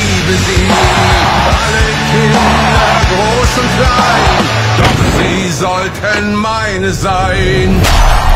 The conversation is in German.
liebe sie, alle Kinder, groß und klein, doch sie sollten meine sein.